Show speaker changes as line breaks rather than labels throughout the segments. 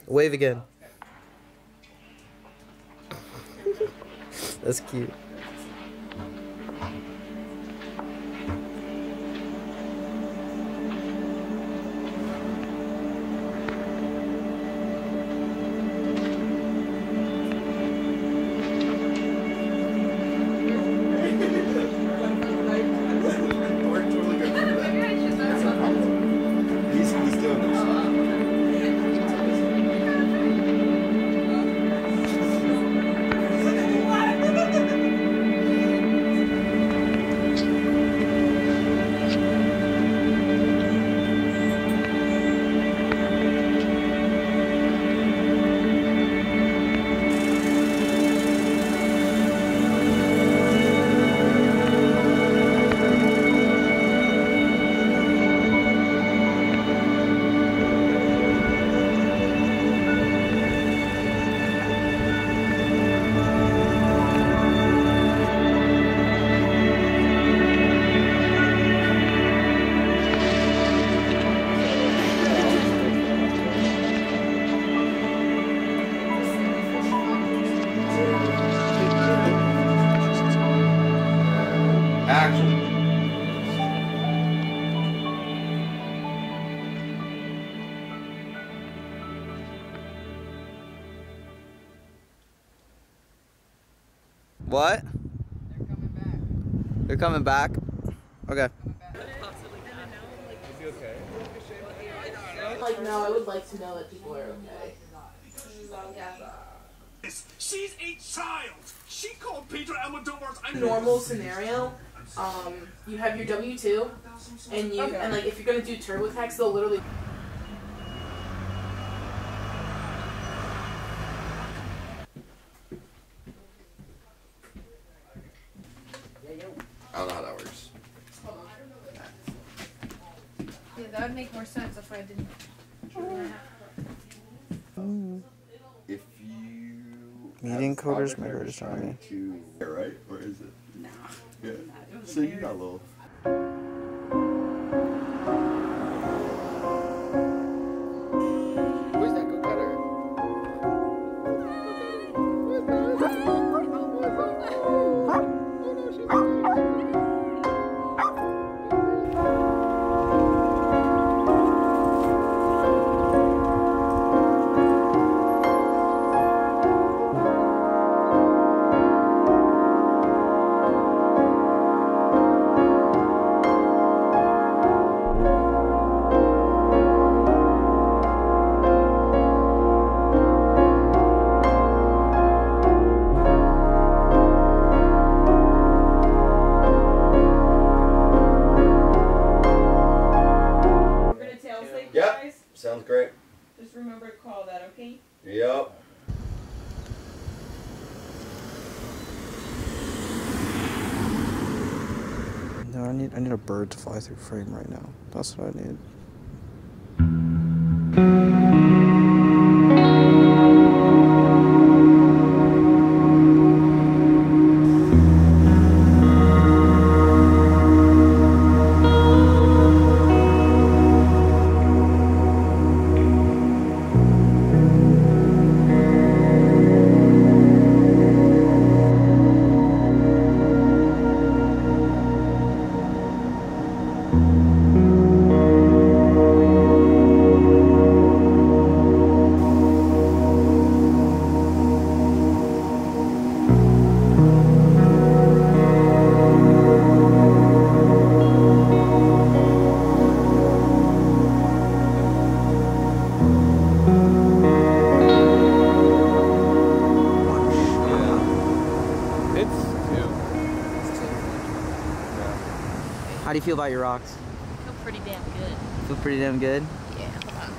Wave again. That's cute. What? They're coming back. Okay.
Like, no, I would like to know that people are okay.
She's a child. She called Pedro Almodovar's.
Normal scenario. You have your W-2, and you and like if you're gonna do TurboTax, they'll literally.
I don't know how that works.
Yeah, that would make more sense if I didn't.
If you
Meeting coders, my coders trying
to right, or is it?
Nah.
Yeah. So you got a little. Where's that go-getter? Sounds great.
Just remember to call that, okay?
Yep.
No, I need a bird to fly through frame right now. That's what I need. How do you feel about your rocks?
I feel pretty damn good.
Feel pretty damn good?
Yeah, hold on.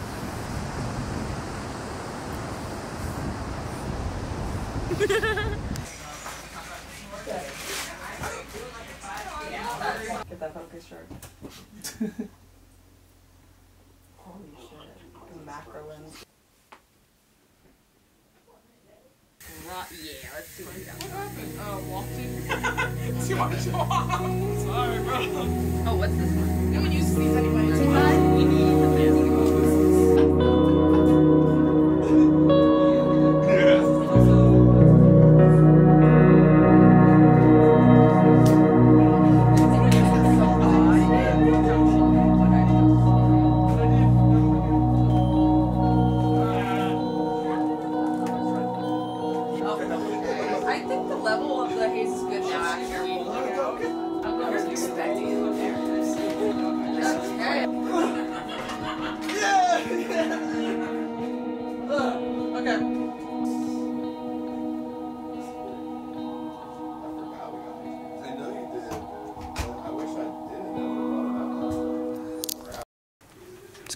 Get that focus sharp. Holy shit. The macro lens.
Yeah, let's see what we got.
What happened? Walked Too much walk. Sorry, bro.
Oh, what's this one?
No one uses these anyway.
We need the fantastical.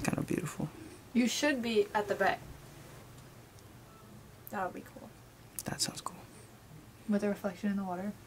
kind of beautiful.
You should be at the bay. That would be cool.
That sounds cool.
With a reflection in the water.